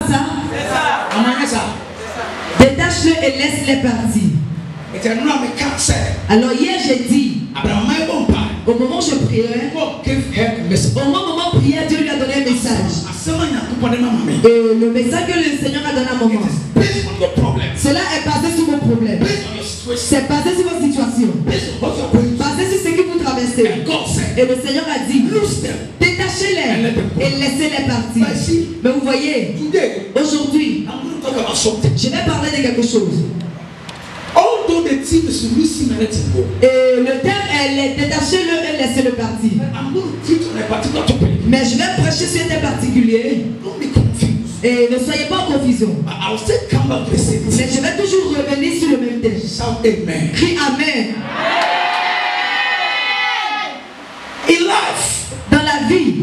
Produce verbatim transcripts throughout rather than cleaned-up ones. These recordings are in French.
Ça? Détache-le et laisse-les partir. Alors hier j'ai dit, au moment où je priais, au moment où priait, Dieu lui a donné un message. Et le message que le Seigneur a donné à mon moment, cela est basé sur vos problèmes. C'est basé sur votre situation. Basé sur ce que vous traversez. Et le Seigneur a dit, détachez-les et laissez-les partir. Mais vous voyez, aujourd'hui, je vais parler de quelque chose. Et le terme est détachez-le et laissez-le partir. Mais je vais prêcher sur un thème particulier. Et ne soyez pas en confusion. Mais je vais toujours revenir sur le même thème. Crie Amen. Dans la vie,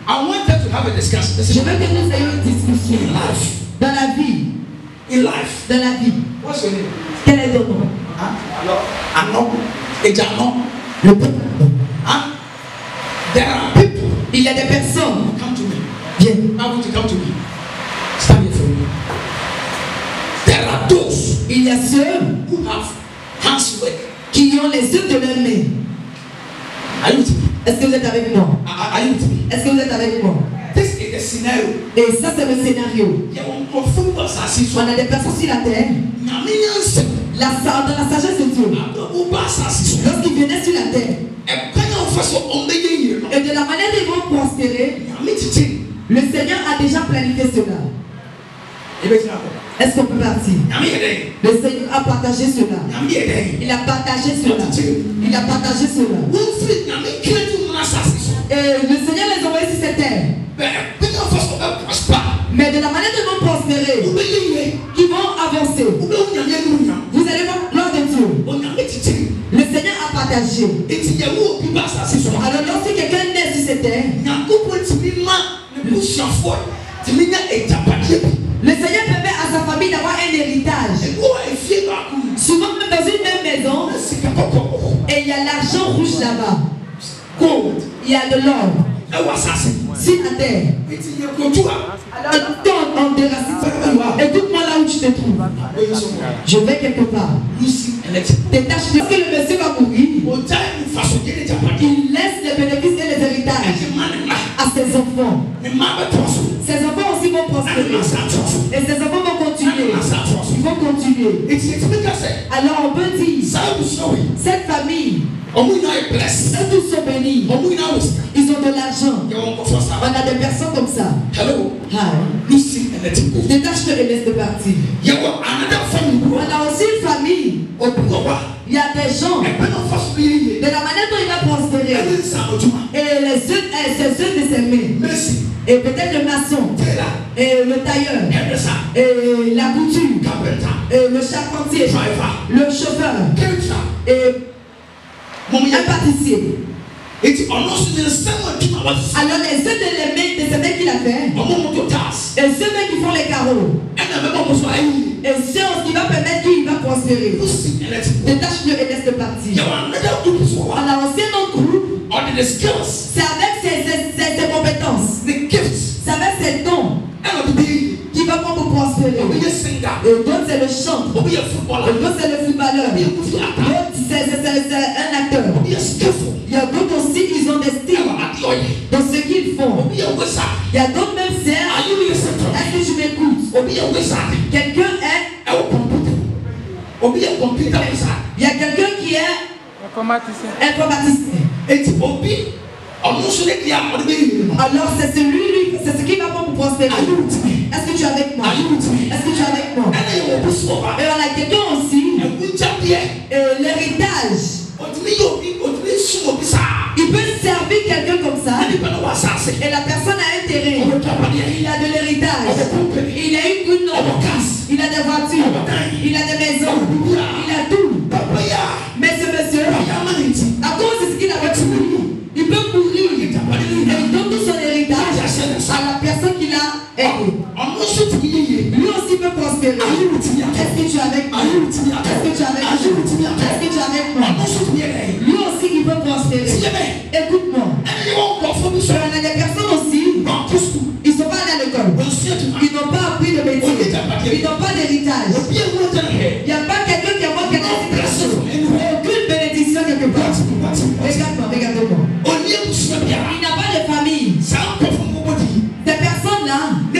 je veux que nous ayons une discussion. Dans la vie. Dans la vie. Quel est ton nom? Alors, un nom et un nom. Le peuple. There are people. Il y a des personnes. Come to me. Viens. I want you to come to me. Stand here for me. There are those. Il y a ceux who have handswork. Qui ont les œuvres de leurs mains. Are you with me? Est-ce que vous êtes avec moi? Are you with me? Est-ce que vous êtes avec moi? This is the scenario. Et ça c'est le scénario. On a des personnes sur la terre. La, dans la sagesse de Dieu. Lorsqu'ils venaient sur la terre. Et de la manière dont ils vont prospérer. Le Seigneur a déjà planifié cela. Est-ce qu'on peut partir? Le Seigneur a partagé cela. Il a partagé cela. Il a partagé cela. Et le Seigneur les a envoyés sur cette terre. Mais de la manière dont ils vont prospérer, ils vont avancer. Vous allez voir gloire de Dieu. Le Seigneur a partagé. Alors lorsque quelqu'un naît sur cette terre, le Seigneur permet à sa famille d'avoir un héritage. Souvent même dans une même maison, et il y a l'argent rouge là-bas. Il y a de l'or. Sur la terre. Alors quand on déracine, écoute-moi là où tu te trouves. Je vais quelque part. Détache-le. Parce que le monsieur va mourir, il laisse les bénéfices et les héritages à ses enfants. Ses enfants aussi vont prospérer. Et ses enfants vont continuer. Ils vont continuer. Alors on peut dire, cette famille, eux tous sont bénis. Ils ont de l'argent. On a des personnes comme ça. Hello. Hi. Détache-le et laisse-le partir. On a aussi une famille. Il y a des gens. De la manière dont il va prospérer. Et les yeux, ses yeux de ses mains. Et peut-être le maçon. Et le tailleur. Et la couture. Et le charpentier. Le chauffeur. Et un pâtissier. Alors les œufs de les mains de ces mecs qu'il a fait. Et ceux mecs qui font les carreaux. Et ceux qui va permettre qu'il va prospérer. Détache-le et laisse-le partir. On a aussi un autre groupe. C'est avec ses, ses, ses, ses compétences. C'est avec ses dons qui va pour prospérer. Et d'autres c'est le chant. D'autres c'est le footballeur. D'autres c'est un acteur. Il y a d'autres aussi, ils ont des styles dans ce qu'ils font. Il y a d'autres même c'est. Est-ce que tu m'écoutes? Quelqu'un est. Il y a quelqu'un qui est informaticien. Alors c'est celui, c'est ce qui va pour prospérer. Est-ce que tu es avec moi? Est-ce que tu es avec moi? Et on a quelqu'un aussi. Et l'héritage. Il peut servir quelqu'un comme ça. Et la personne a intérêt. Il a de l'héritage. Il a une good note. Il a des voitures. Il a des maisons. Il a tout. Mais ce monsieur, à cause de ce qu'il a reçu, il peut mourir. Et il donne tout son héritage à la personne qui l'a aidé. Lui aussi peut prospérer. Est-ce que tu es avec moi? Est-ce que tu es avec moi? Est-ce que tu es avec moi? Lui aussi il peut prospérer. Écoute-moi. Il y a des personnes aussi, ils ne sont pas allés à l'école. Ils n'ont pas appris de l'héritage. Il n'y a pas quelqu'un qui a manqué l'héritage. Aucune bénédiction quelque part. Regarde-moi, regarde-moi. Il n'a pas de famille. Ces personnes-là,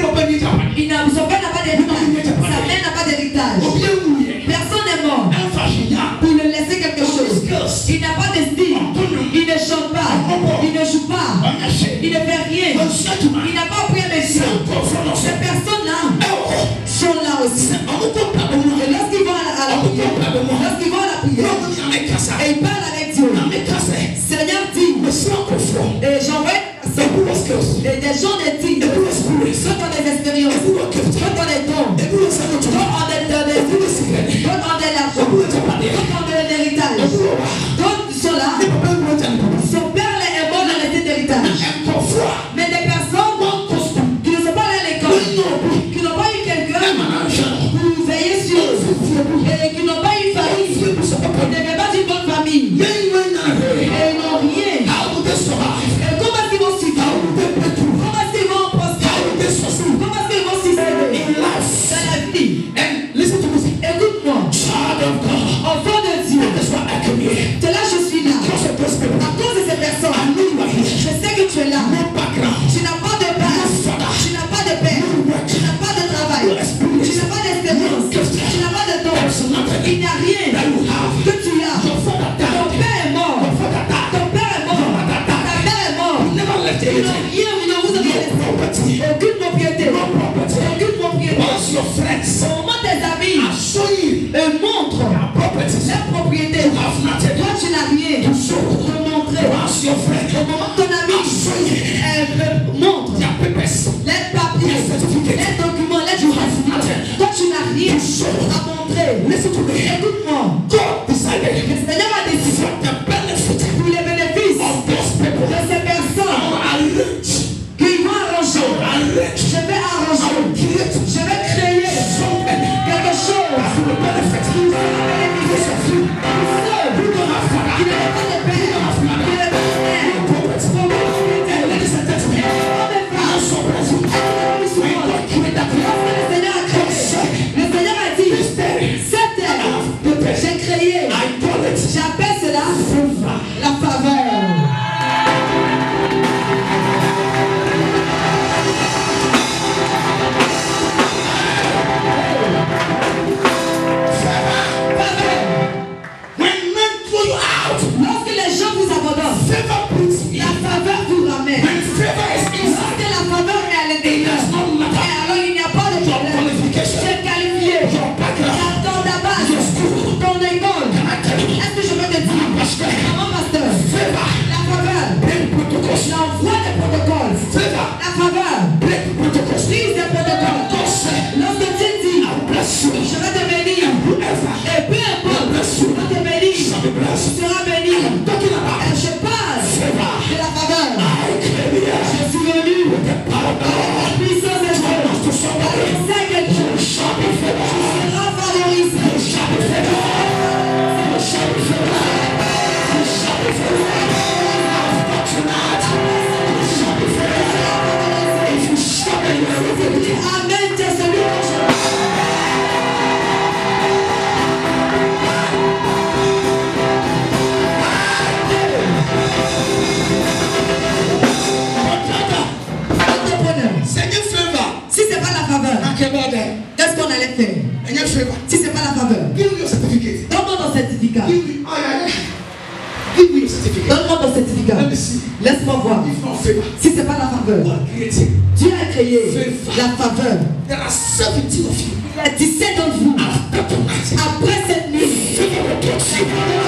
ils n'ont son père n'a pas d'héritage. Sa mère n'a pas d'héritage. Personne n'est mort pour lui laisser quelque chose. Il n'a pas de style. Il ne chante pas. Il ne joue pas. Il ne fait rien. Il n'a pas appris à médecin. Ces personnes-là sont là aussi. Et lorsqu'ils vont à la prière, lorsqu'ils vont à la prière, et ils parlent avec Dieu, Seigneur dit, et j'envoie et des gens des dignes, soit dans des expériences, soit dans des dons, soit en des dons, soit en de l'argent, soit en de l'héritage. D'autres sont là. Son père est mort dans les d'héritage. Mais des personnes qui ne sont pas allées à l'école, qui n'ont pas eu quelqu'un pour veiller sur eux, et qui n'ont pas eu famille, qui n'avaient pas une bonne famille, et ils n'ont rien. Et comment est-ce qu'ils vont suivre? Comment est-ce qu'ils vont prospérer? Comment est-ce qu'ils vont succéder dans la vie? Écoute-moi, enfant de Dieu, de là je suis là. À cause de ces personnes, je sais que tu es là. Tu n'as pas de base, tu n'as pas de père, tu n'as pas de travail, tu n'as pas d'espérance, tu n'as pas de don. Il n'y a rien que tu as. Ton père est mort. Ton père est mort. Ta mère est morte. Ils n'ont rien, ils ne vous ont rien laissé. Aucune propriété. Aucune propriété. Au moment tes amis eux montrent leur propriété. Toi tu n'as rien pour montrer. Au moment ton ami elle montre les papiers, les documents, les certificats. Toi tu n'as rien à montrer. Écoute-moi. Le Seigneur a décidé pour les bénéfices de ces personnes qu'ils vont arranger. Je vais arranger. Je vais créer quelque chose pour les bénéfices. Pour ceux qui n'ont pas de père, qui n'ont pas de mère, pour les le Seigneur a créé. Le Seigneur a dit, cette terre, j'ai créé. J'appelle cela la faveur. Lorsque les gens vous abandonnent, la faveur vous ramène. Lorsque la faveur est à l'intérieur, alors il n'y a pas de problème. C'est qualifié. J'attends ta base, ton école. Est-ce que je peux te dire, maman pasteur, la faveur, l'envoi des protocoles, la faveur, prise des protocoles. Lorsque Dieu dit, je vais te bénir, et peu importe, je vais te bénir, tu seras béni. Et je parle de la faveur. Je suis venu avec la puissance de Dieu. Je sais que Dieu sera favorisé. Amen, tu es celui que je... Si c'est pas la faveur, qu'est-ce qu'on allait faire? Si c'est pas la faveur, donne-moi ton certificat. Donne-moi ton certificat. Laisse-moi voir. Si c'est pas la faveur, Dieu a créé la faveur. Il y a dix-sept d'entre vous. Après cette nuit, si tu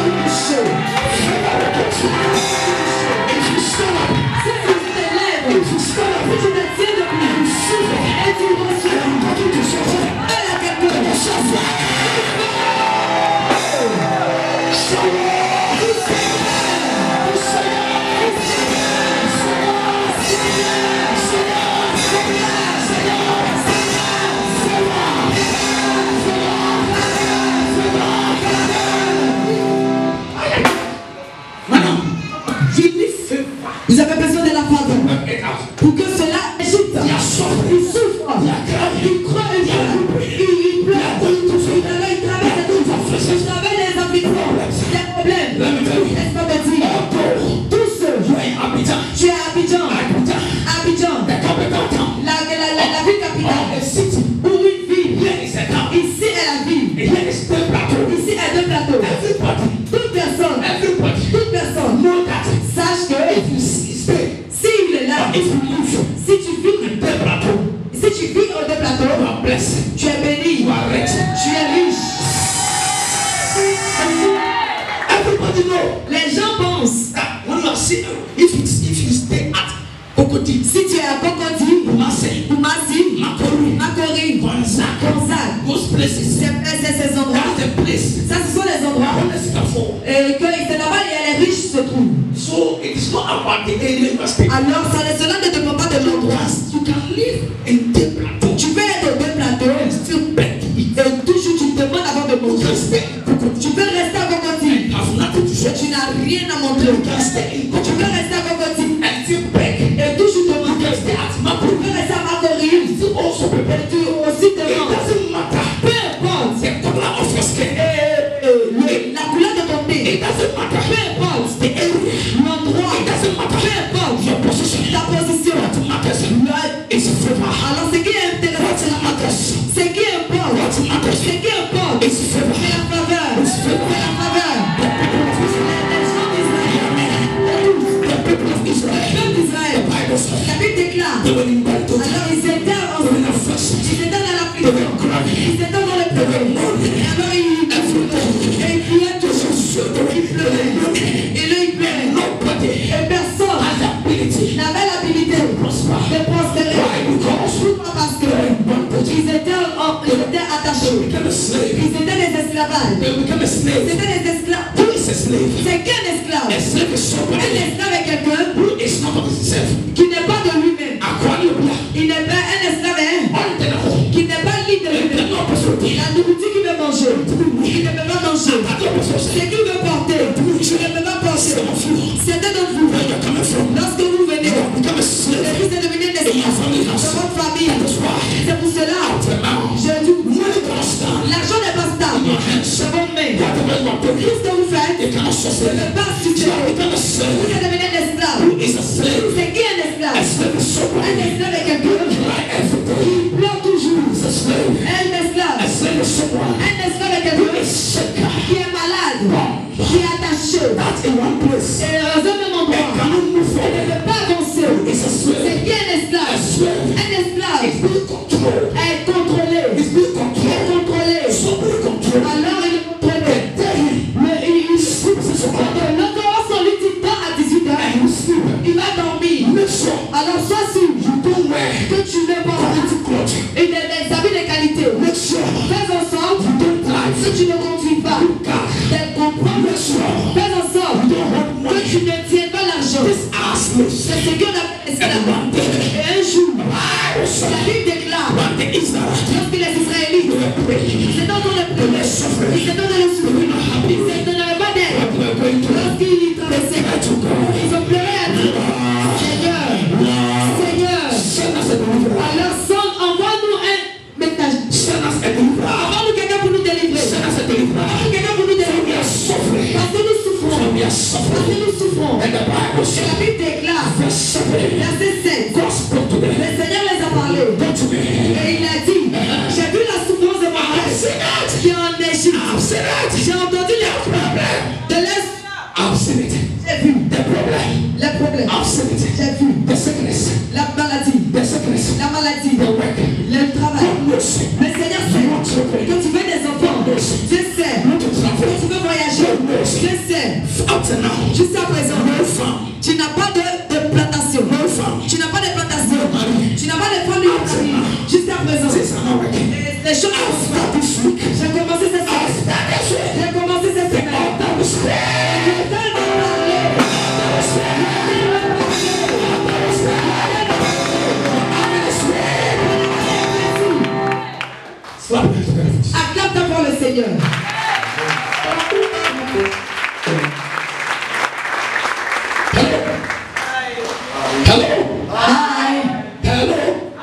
te lèves, si tu te tiens debout, et tu reçois, elle a quelqu'un. Vous avez city. Ou une ville. Here is a town. Ici est la ville. Here is the plateau. Ici est deux plateaux. Everybody. Toute personne. Everybody. Toute personne. Know that. Sache que If you stay. si il est là. Or if you live. Si tu vis In the plateau. Si tu vis aux deux plateaux. You are blessed. Tu es béni. You are rich. Tu es riche. Everybody know. Les gens pensent. That when you are sitting, if you if you stay at Cocody. Si tu es à Cocody. Kumasi. Kumasi. Makori. Makori. Gonzaga. Gonzaga. Those places. C'est ces endroits. That's the place. Ça, ce sont les endroits. Et que c'est là-bas et les riches se trouvent. So it is not about the area you are staying. Alors, ça, cela ne dépend pas de l'endroit. You can live in the plateau. Tu peux être au deux plateaux. Still beg to eat. Et toujours tu te demandes avant de You manger. can stay in Cocody. Tu peux rester à Cocody. Have nothing to Et say. tu n'as rien à montrer. You can stay in Tu Cocody. peux rester à Cocody. And still beg. Et toujours te You demander. can stay at Tu Makori. peux rester à Makori. Still also beg. Et tu aussi te It demandes. doesn't matter. Peu importe. The color of your skin. Et, et, la couleur de ton nez. It doesn't matter. Peu importe. The area. L'endroit. It doesn't matter. Peu importe. Your position. Ta position. What matters Le- is favor. Alors ce qui est intéressant, What matters ce qui importe, What matters ce qui importe, is favor. c'est la faveur, c'est la faveur. The people of Israel. Les gens d'Israël, The people of le Israel. peuple d'Israël, The Bible says la Bible déclare, they were in battle. alors ils étaient en They were in affliction. ils étaient dans They l'affliction, were crying. ils étaient dans le pleurer, et alors ils et ils criaient toujours, ils pleuraient, et là ils pleuraient, Nobody et personne has the ability n'avait l'habilité to prosper. de prospérer. Why? Because Pourquoi? Parce que ils étaient, en- ils étaient they attachés, became a slave. ils étaient des esclavages. They became a slave. C'était des esclaves. Who is a slave? C'est qu'un esclave. A slave is Un somebody esclave est quelqu'un who is not of himself. qui n'est pas de lui-même. Aquarium. Il n'est pas un esclave hein, Untenable. qui n'est pas libre de They lui-même. cannot possibly. La nourriture qu'il veut manger, il ne peut pas manger. Ce qu'il veut porter, il ne peut pas porter. Certains d'entre vous, Where you're coming from. lorsque vous venez, You have become a et slave. vous êtes devenu un In your esclave family dans house. votre famille. That's why. C'est pour cela, Until now. je dis, Money cannot stand. l'argent n'est pas stable. C'est vos mains. Whatever you are doing, Tout ce que vous faites, you cannot ne sustain peut it. pas You have succéder. become a Vous slave. êtes devenu un esclave. Who is a slave? C'est qui un A esclave? slave is Un somebody esclave est quelqu'un cry every day. qui pleure toujours. He's a slave. Un esclave. A slave is someone Un esclave est who quelqu'un is sick. qui est malade, qui est attaché. That's in one place. Et dans un même endroit, And cannot move il ne forward. peut pas avancer. It's a slave. C'est qui un A esclave? slave Un esclave is being controlled. est contrôlé. It's being Est controlled. contrôlé. Somebody control. Alors il est contrôlé. Tell him. Mais il, il Sleep is a quand l'autre lui dit pas à dix-huit And heures, you sleep. il va dormir. Make sure Alors sois sûr you don't wear que tu ne portes quality clothes. et des, des habits de qualité. Make sure Fais en sorte you don't drive que tu ne conduis pas. car D'être comprendre. make sure Fais en sorte you don't hold que money. tu ne tiens pas l'argent. These are slaves. C'est ce qu'on appelle And esclave. one day, Et un jour, I was la Bible déclare, one day Israel, lorsque les Israélites, they were praying. ils étaient en train de pleurer, ils étaient en train de souffrir, ils n'avaient pas d'aide. What we are going to Lorsqu'ils traversaient, cry to God. ils ont pleuré à Dieu. Seigneur, Seigneur, Send us a deliverer. alors sonne, envoie-nous un message. Send us a deliverer. Envoie-nous quelqu'un pour nous délivrer. Send us a deliverer. Envoie-nous quelqu'un pour nous We délivrer. are suffering. Parce que nous souffrons. We are Parce que suffering. nous souffrons. And the Bible Et la says, Bible déclare, verse seven, verset sept, God spoke to them. le Seigneur les a parlé. Go to me. Et il a dit, j'ai vu la souffrance de mon I've frère seen it. qui est en Égypte. I've seen it. J'ai entendu les Problem. de l'Est. I've seen it. J'ai vu The problem. les problèmes. I've seen it. J'ai vu The sickness. la maladie. The sickness. La maladie. The work. Le travail. God knows. Le Seigneur sait que tu veux des enfants. Je sais You want to que travel. tu veux voyager. Je sais. Up to now. Jusqu'à présent, No farm. tu n'as pas de, de plantation. No farm. Tu n'as pas de plantation. money. Tu n'as pas de famille. Jusqu'à présent. Things are not working. Et les choses sont After this week. J'ai commencé cette semaine. After this week. J'ai commencé cette semaine. That was fair. Le temps de parler. That was fair. That was fair. I'm in this way. Slap your hands together. Acclame d'abord le Seigneur. Hello. Hi. Hello.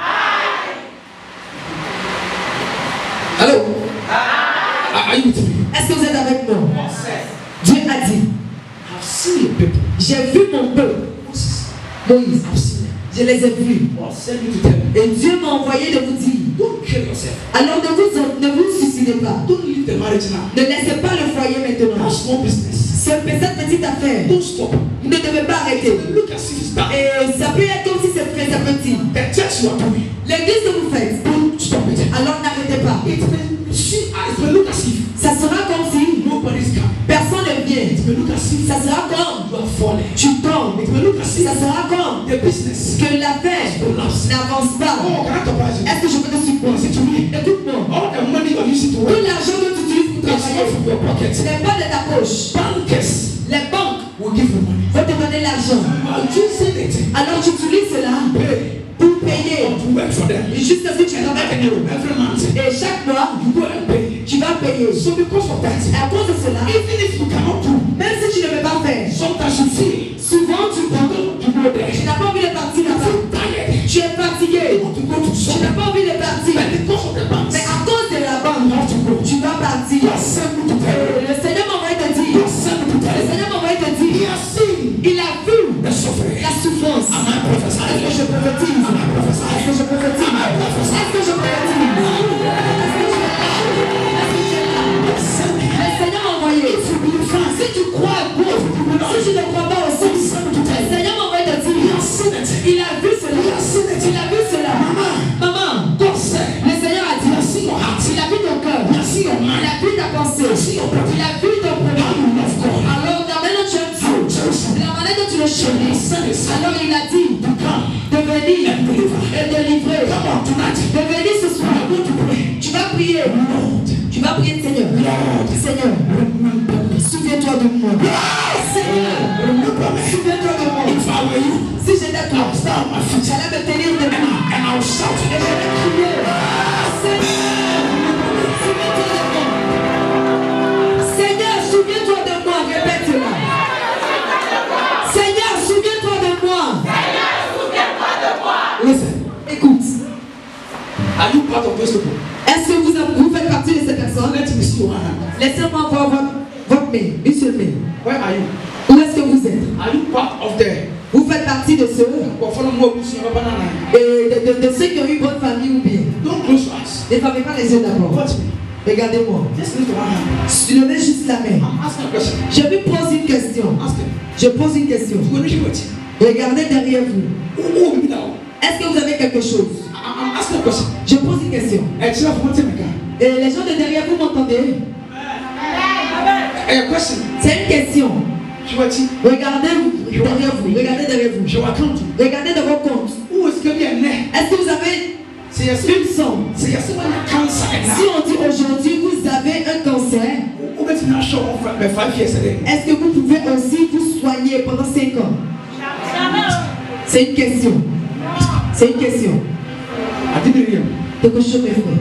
Hello. Are you with me? Est-ce que vous êtes avec moi? Dieu a dit, I've seen your people. j'ai vu mon peuple. Moses. Moïse. I've seen them. J'ai Je les ai vus. Et Dieu m'a envoyé de vous dire. Alors ne vous, ne vous suicidez pas. Ne laissez pas le foyer maintenant. Cette petite affaire. Vous ne devez pas arrêter. Et ça peut être comme si c'est très petit. L'église que vous faites. Alors n'arrêtez pas. Ça sera comme si personne ne vient. Ça sera comme tu tombes. Ça sera comme que l'affaire n'avance pas. Est-ce que je peux te supporter? Écoute-moi. Tout l'argent que tu utilises pour travailler n'est pas de ta poche. Les banques vont te donner l'argent. Alors tu utilises cela pour payer. Juste ce que tu travailles pour eux. Et chaque mois, tu vas payer. À cause de cela, même si tu ne peux pas faire, souvent tu prends. Tu n'as pas envie de partir là-bas. Tu es fatigué. Tu n'as pas envie de partir. Mais à cause de la banque, tu vas partir. Le Seigneur m'envoie te dire. Le Seigneur m'envoie te dire. Il a vu la souffrance. Est-ce que je prophétise? Est-ce que je prophétise? Est-ce que je prophétise? Le Seigneur m'a envoyé. Si tu crois à Dieu, si tu ne crois pas aussi, le Seigneur m'a envoyé te dire. Il a vu cela. Il a vu cela. Maman, le Seigneur a dit. Il a vu ton cœur. Il a vu ta pensée. Il a vu ton problème. Alors, la manière dont tu aimes Dieu, la manière dont tu le chéris, alors il a dit de venir et de livrer. De venir ce soir. Tu vas prier. Tu vas prier, Seigneur. Seigneur, souviens-toi de moi. Seigneur, souviens-toi de moi. Si j'étais toi, j'allais me tenir debout. Et je vais crier. Seigneur, souviens-toi de moi. Répète cela. Seigneur, souviens-toi de moi. Seigneur, souviens-toi de moi. Listen. Écoute. Are you part of those people? Est-ce que vous, vous faites partie de ces personnes? Let me see your hand. Laissez-moi voir votre, votre main. Une seule main. Where are you? Où est-ce que vous êtes? Are you part of the? Vous faites partie de ceux et de, de, de ceux qui ont eu bonne famille ou bien. Don't close your eyes. Ne fermez pas les yeux d'abord. Watch me. Regardez-moi. Just lift your hand. Tu levez juste la main. I'm asking a question. Je vous pose une question. Ask him. Je pose une question. When you hear it. Regardez derrière vous. Who who will be now? Est-ce que vous avez quelque chose? I'm asking a question. Je pose une question. It's not one thing. Et les gens de derrière vous m'entendez? A question. C'est une question. Regardez derrière vous. Regardez derrière vous. Regardez dans vos comptes. Est-ce que vous avez une somme? Si on dit aujourd'hui vous avez un cancer, est-ce que vous pouvez aussi vous soigner pendant cinq ans? C'est une question. C'est une question. Quelque chose me fait.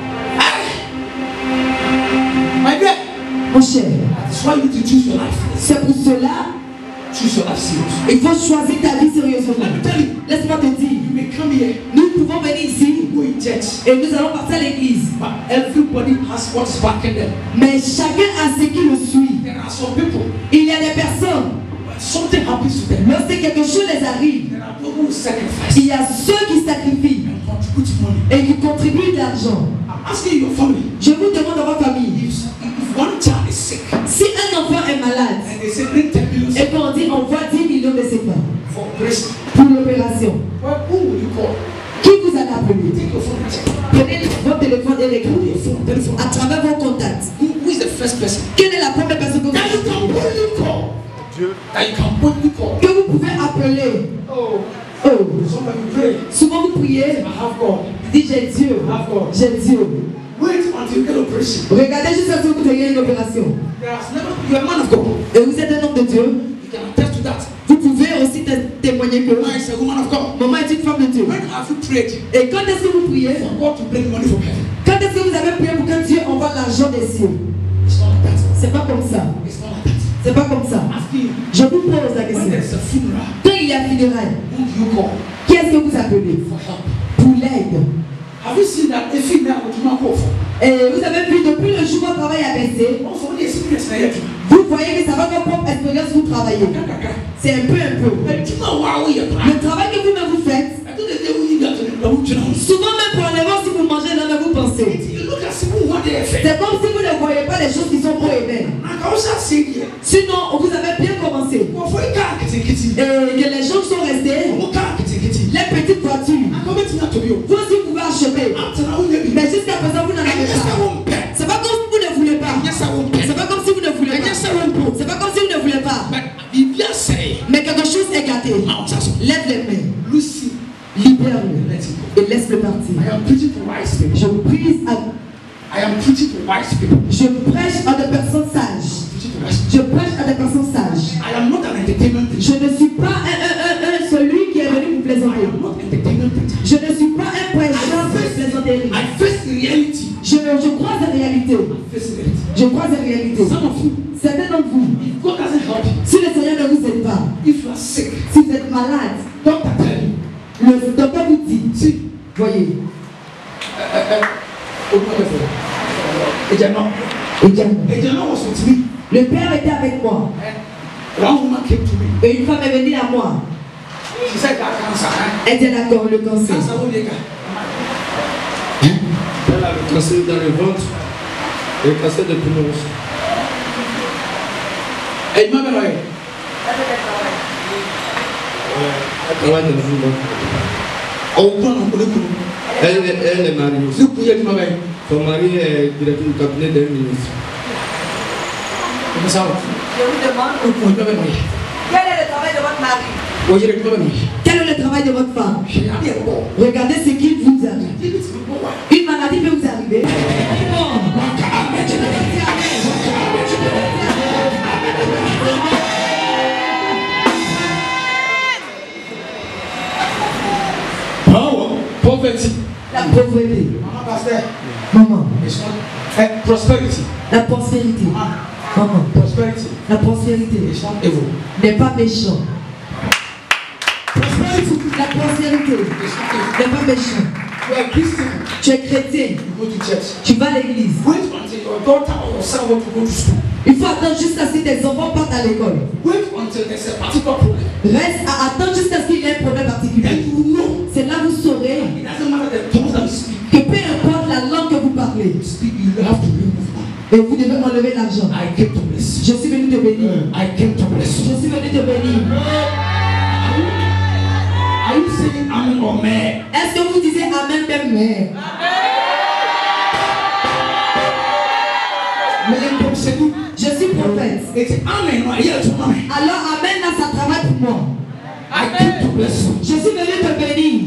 Mon cher, c'est pour cela il faut choisir ta vie sérieusement. Laisse-moi te dire, nous pouvons venir ici et nous allons partir à l'église. Mais chacun a ce qui le suit. Il y a des personnes, lorsque quelque chose les arrive, il y a ceux qui sacrifient et qui contribuent de l'argent. Je vous demande dans votre famille, si un enfant est malade et qu'on dit envoie dix millions de C F A pour l'opération, qui vous a appelé? Prenez votre téléphone et regardez à travers vos contacts. Quelle est la première personne que vous appelez? Que vous pouvez appeler? Oh. Souvent vous priez. Dites j'ai Dieu. J'ai Dieu. Regardez juste à ce que vous ayez une opération. Et vous êtes un homme de Dieu. Vous pouvez aussi témoigner que maman est une femme de Dieu. Et quand est-ce que vous priez? Quand est-ce que vous avez prié pour que Dieu envoie l'argent des cieux? C'est pas comme ça. C'est pas comme ça. Je vous pose la question. Quand il y a funérailles, qui est-ce que vous appelez? Pour l'aide. Et vous avez vu depuis le jour où votre travail a baissé, vous voyez que ça va votre propre expérience, vous travaillez. C'est un peu, un peu. Le travail que vous-même vous faites, Souvent même pour enlever, si vous mangez, là, vous pensez. C'est comme si vous ne voyez pas les choses qui sont pour et belles. Sinon, vous avez bien commencé. Et que les gens sont restés. Les petites voitures. Vous aussi, vous pouvez acheter. Mais jusqu'à présent, vous n'en avez pas. C'est pas comme si vous ne voulez pas. C'est pas comme si vous ne voulez pas. C'est pas comme si vous ne voulez pas. Mais quelque chose est gâté. Lève les mains. Libère-le. Et laisse-le partir. Je prie à Je prêche à des personnes sages. Je prêche à des personnes sages. Je ne suis pas un, un, un, un celui qui est venu vous plaisanter. Je ne suis pas un prêcheur de plaisanterie. Je, je crois en réalité. Je crois en réalité. Certains d'entre vous, si le Seigneur ne vous aide pas, si vous êtes malade, le docteur vous dit, voyez, Et Diana, et Diana, was with me. Le Père était avec moi. One woman came to me. Et une femme est venue à moi. She said that cancer. Elle dit d'accord, le cancer. Cancer au dégât. Elle a le cancer dans le ventre et le cancer de poumon. Et il m'a dit, elle travaille dans le jour. oh, non, non, non. Elle, elle est mariée aussi. Vous pouvez dire, maman. Son mari est directeur du cabinet d'un ministre. Comment ça va? Je vous demande, quel est le travail de votre mari? Quel est le travail de votre femme? Regardez ce qu'il vous arrive. Une maladie peut vous arriver. Poverty. La pauvreté. Maman, pasteur. Maman. Prosperity. La prospérité. Maman. Prosperity. La prospérité n'est pas méchant. La prospérité n'est pas méchant. Tu es chrétien. Tu vas à l'église. Il faut attendre jusqu'à ce que tes enfants partent à l'école. Reste à attendre jusqu'à ce qu'il y ait un problème particulier. C'est là que vous saurez que peu importe la langue que vous parlez, et vous devez enlever l'argent. Je suis venu te bénir. Je suis venu te bénir. Est-ce que vous disiez Amen, même mère? Je suis prophète. Alors Amen là, ça travaille pour moi. Je suis venu te bénir.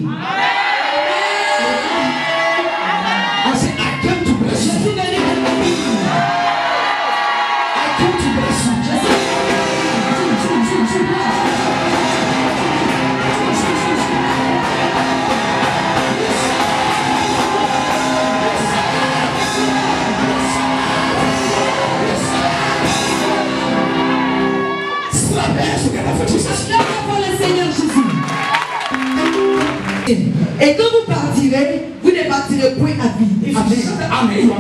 Et quand vous partirez, vous ne partirez point à vie. Amen.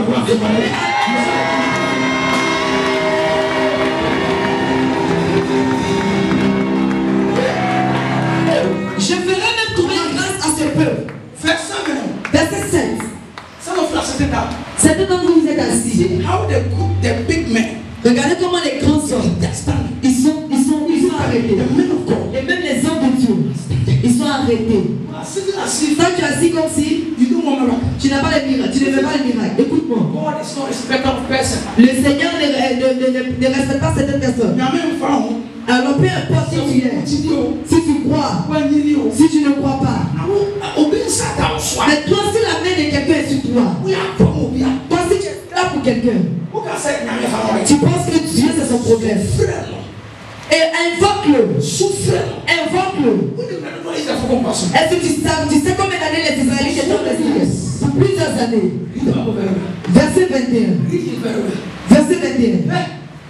Je ferai même trouver grâce à ce peuple. Verset sept. Certains d'entre vous, vous êtes assis. Regardez comment les grands sont. Ils sont, ils sont, ils sont arrêtés. Et même les hommes de Dieu, ils sont arrêtés. Toi, tu es assis comme si tu n'as pas les miracles. Tu ne fais pas les miracles. Écoute-moi. Le Seigneur ne, ne, ne, ne, ne respecte pas certaines personnes. Alors peu importe qui tu es, si tu crois, si tu ne crois pas. Mais toi, si la main de quelqu'un est sur toi, toi si tu es là pour quelqu'un, tu penses que Dieu c'est son problème. Et invoque-le. Invoque-le. Est-ce que tu sais, tu sais combien d'années les Israélites étaient restés? Pour plusieurs années. Verset vingt et un. Verset vingt et un.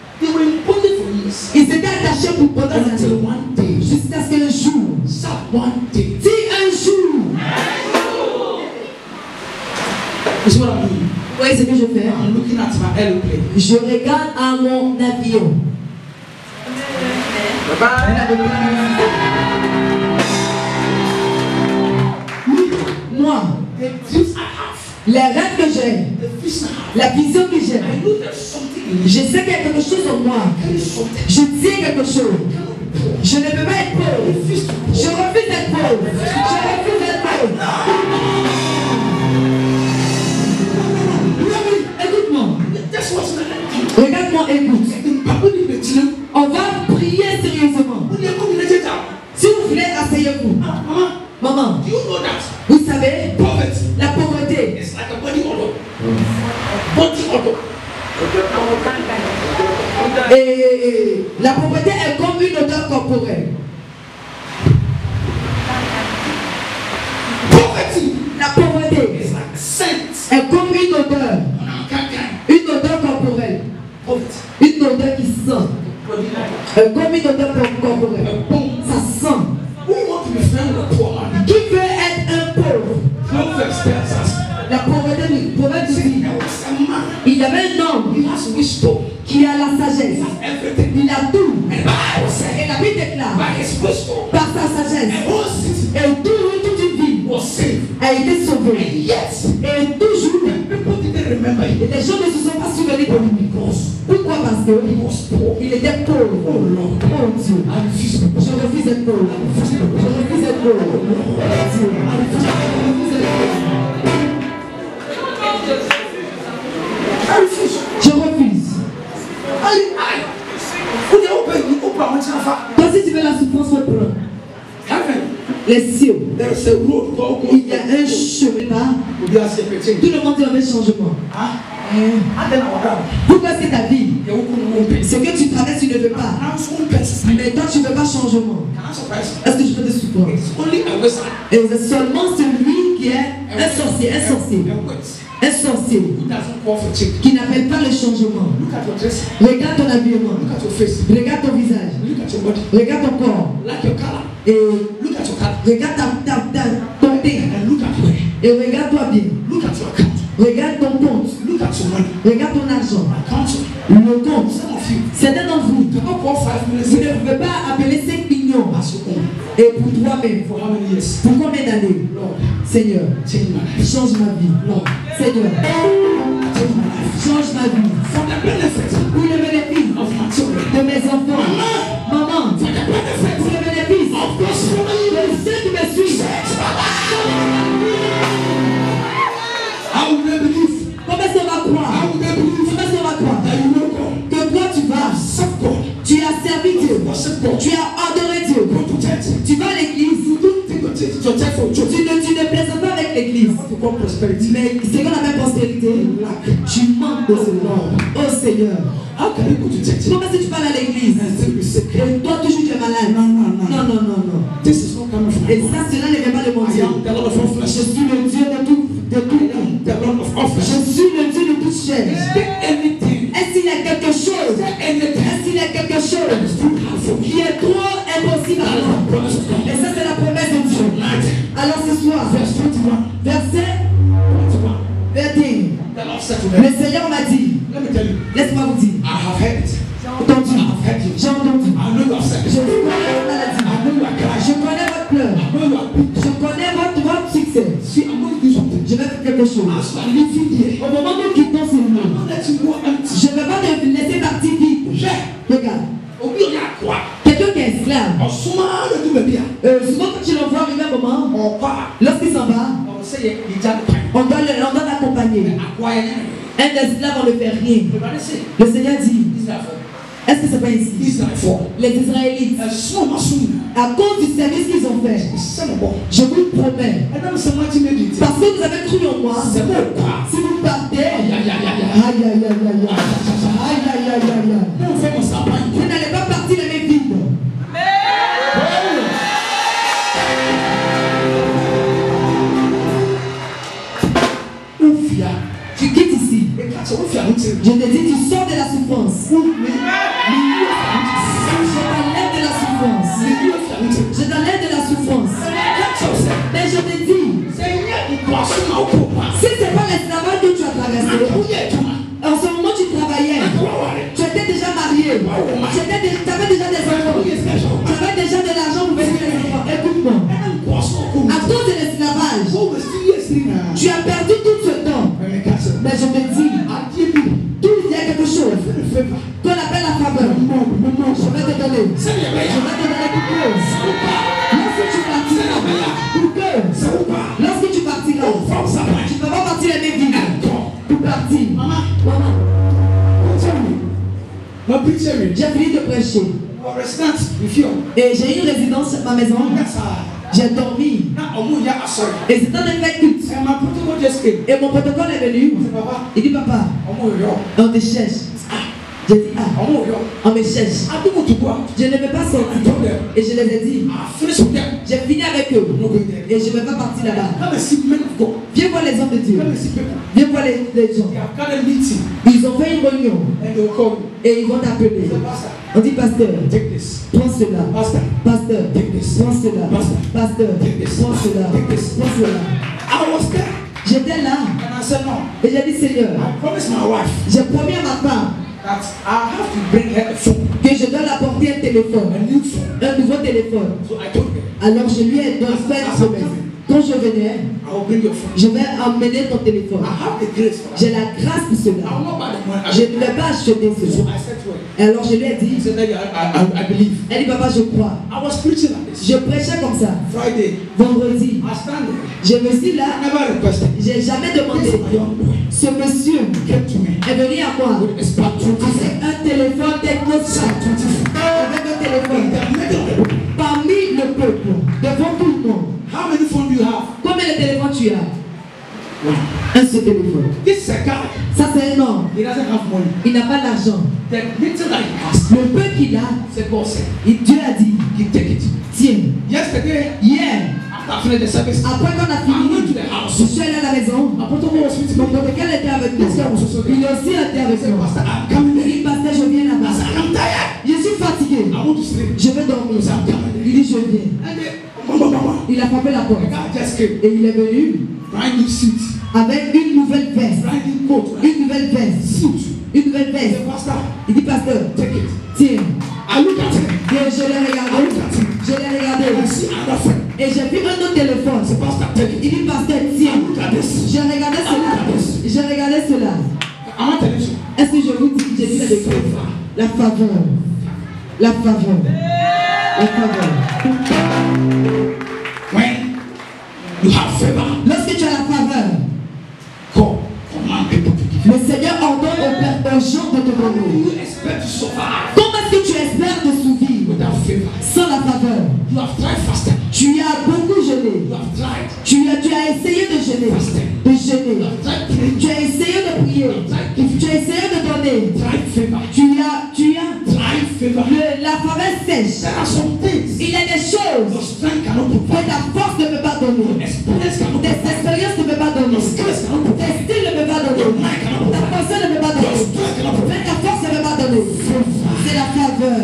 Ils étaient attachés pour pendant des années. Jusqu'à ce qu'un jour. Dis un jour. Vous voyez ce que je fais? Je regarde à mon avion. Moi, les rêves que j'ai, la vision que j'ai, je sais qu'il y a quelque chose en moi. Je tiens quelque chose. Je ne peux pas être pauvre. Je refuse d'être pauvre. Je refuse d'être pauvre. Écoute-moi. Regarde-moi, écoute. On va prier sérieusement. Si vous voulez, asseyez-vous. Maman, vous savez, la pauvreté, et la pauvreté est comme une odeur corporelle. La pauvreté est comme une odeur, une odeur corporelle, une odeur qui sent, est comme une odeur corporelle. Ça sent. Qui veut être un pauvre? La pauvreté du proverbe dit, il y avait un homme qui a la sagesse, il a tout, et la Bible déclare par sa sagesse, et tout, toute une vie a été sauvée, et toujours les gens ne se sont pas souvenus de lui. Pourquoi? Parce qu'il était pauvre. Oh Dieu, je refuse d'être pauvre. Je refuse d'être pauvre. Oh Dieu, je refuse d'être pauvre. Je refuse. Toi, si tu veux la souffrance, reprends. Les cieux. Il y a un chemin. Tout le monde dit un changement. Pourquoi est-ce que ta vie, ce que tu traverses, tu ne veux pas. Mais toi, tu ne veux pas changement. Est-ce que je peux te supporter? Et c'est seulement celui qui est un sorcier, un sorcier. Un sorcier qui n'appelle pas le changement. Regarde ton habillement. Regarde ton visage. Regarde ton corps. Et regarde ta, ta, ta, ton teint. Et regarde-toi bien. Regarde ton compte. Regarde ton argent. Le compte. Certains d'entre vous, vous ne pouvez pas appeler cinq millions. Et pour toi-même, pour combien d'années? Seigneur, change ma vie. Seigneur, change ma vie. Pour le bénéfice de mes enfants. Maman, pour le bénéfice de ceux qui me suivent. Comment est-ce qu'on va croire? Comment est-ce qu'on va croire que toi tu vas, tu as servi Dieu, tu as adoré Dieu, tu vas à l'église, tu ne, tu ne plaisantes pas avec l'église, mais c'est qu'on appelle prospérité, tu manques de ce nom. Oh Seigneur, comment est-ce que tu parles à l'église et toi toujours tu es malade? Non, non, non, non, non. Et ça, cela ne vient pas de mon Dieu. Je suis le Dieu de tout. De tout. Je suis le Dieu de toute chair. Est-ce qu'il y a quelque chose? Est-ce qu'il y a quelque chose qui est trop impossible à moi? Et ça, c'est la promesse de Dieu. Alors ce soir, verset vingt et un, le Seigneur m'a dit, laisse-moi vous dire, j'ai entendu, j'ai entendu, je connais votre maladie, je connais votre pleur, je connais votre, votre succès. Je vais faire quelque chose. Au moment où nous quittons ce monde, je ne vais pas te laisser partir vite. Regarde. Quelqu'un qui est esclave. Euh, souvent quand tu l'envoies arriver un moment, lorsqu'il s'en va, on doit l'accompagner. Un esclave, on ne fait rien. Le Seigneur dit, est-ce que c'est pas ici? Les Israélites, à cause du service qu'ils ont fait, je vous promets, parce que vous avez cru en moi, si vous partez, aïe aïe aïe aïe aïe aïe aïe aïe, vous n'allez pas partir les mains vides. Tu quittes ici. Je te dis, tu sors de la souffrance. Je t'enlève de la souffrance. Je t'enlève de la souffrance. Mais je te dis, si ce n'est pas l'esclavage que tu as traversé, en ce moment tu travaillais, tu étais déjà marié, tu avais déjà des enfants, tu avais déjà de l'argent pour payer les enfants. Écoute-moi, à cause de l'esclavage, je te dis, tout il y a quelque chose qu'on appelle la faveur. Je vais te donner. Je vais te donner pour que lorsque tu partiras, pour que lorsque tu partiras, tu ne peux pas partir les mêmes vies. Pour partir. Maman, j'ai fini de prêcher. Et j'ai eu une résidence à ma maison. J'ai dormi. Et c'était un effet culte. Et mon protocole est venu. Il dit, papa, on te cherche. J'ai dit, ah, on me cherche. Je ne vais pas sortir. Et je les ai dit, j'ai fini avec eux. Et je ne vais pas partir là-bas. Viens voir les hommes de Dieu. Viens voir les, les gens. Ils ont fait une réunion. Et ils vont t'appeler. On dit, pasteur, prends cela. Pasteur, prends cela. Pasteur, prends cela. Prends cela. J'étais là. Et j'ai dit, Seigneur, j'ai promis à ma femme que je dois l'apporter un téléphone, un nouveau téléphone. Alors je lui ai donné une semaine. Quand je venais, je vais emmener ton téléphone. J'ai la grâce pour cela. Je ne vais pas acheter cela. Et alors je lui ai dit, elle dit, papa, je crois. Je prêchais comme ça. Vendredi, je me suis là, j'ai jamais demandé. Ce monsieur est venu à moi avec un téléphone technosat, avec un téléphone parmi le peuple, devant tout le monde. Combien de téléphones tu as? Un seul téléphone. Ça c'est un homme. Il n'a pas d'argent. Le peu qu'il a, Dieu a dit, tiens. Hier, après qu'on a fini, je suis allé à la maison. Mon protocole était avec nous. Il est aussi été avec nous. Il dit, pasteur, je viens là-bas. Je suis fatigué. Je vais dormir. Il dit, je viens. Il a frappé la porte. Et il est venu avec une nouvelle veste. Une nouvelle veste. Une nouvelle veste. Il dit, pasteur, tiens. Et je l'ai regardé. Je l'ai regardé. Et j'ai vu un autre téléphone. Il dit, pasteur, tiens. J'ai regardé cela. J'ai regardé cela. Est-ce que je vous dis que j'ai vu la découverte? La faveur. La faveur. La faveur. You have favor. Lorsque tu as la faveur, le Seigneur ordonne aux gens de te donner. Comment est-ce que tu espères te survivre sans la faveur? Tu as beaucoup jeûné. Tu as, tu as essayé de jeûner. De jeûner. Tu as essayé de prier. Tu as essayé de donner. Tu as, tu as le, la faveur sèche. Il y a des choses que ta force ne peut pas donner. Tes expériences ne peuvent pas donner. Tes styles ne peuvent pas donner. Ta pensée ne peut pas donner. Mais ta force ne peut pas donner. C'est la faveur.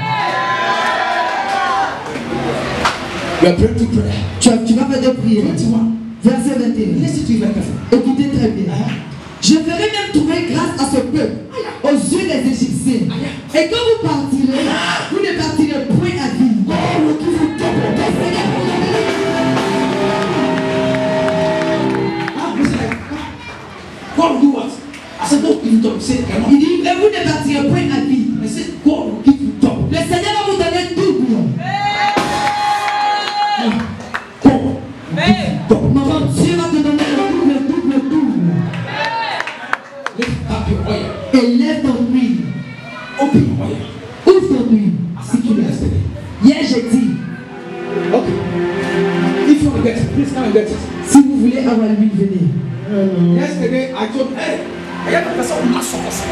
Tu, tu vas faire des prières. Verset vingt et un. Écoutez très bien. Je ferai même trouver grâce à ce peuple aux yeux des Égyptiens. Et quand vous partirez, vous ne partirez point à vie. God will do what? I said, God will give you double. Say, il dit, mais vous ne partirez point à vie. I said, God will give you double. Le Seigneur va vous donner double. Maman, Dieu va te donner le double, double, double. Lift up your oil. Et lève ton huile. Open your oil. Ouvre ton huile. Si tu l'as yesterday. Hier, j'ai dit. Ok. If you want to get it, please come and get it. Si vous voulez avoir l'huile, venez. Um, Yesterday, I told hey, I had a person who must focus.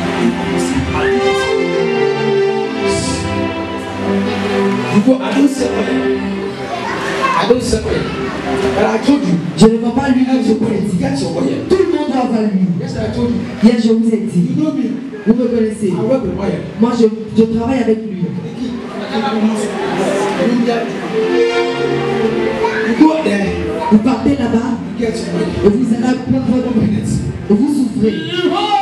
Because I don't sell oil. I don't sell oil. But I told you. Je ne vends pas l'huile, je vous ai dit. Get your oil. Tout le monde doit avoir l'huile. Yes, I told you. Hier, je vous ai dit. You know me. Vous me connaissez. I work with oil. Moi, je, je travaille avec l'huile. You go there. Vous partez là-bas. You get your oil. Et vous allez prendre votre minute. Et vous souffrez.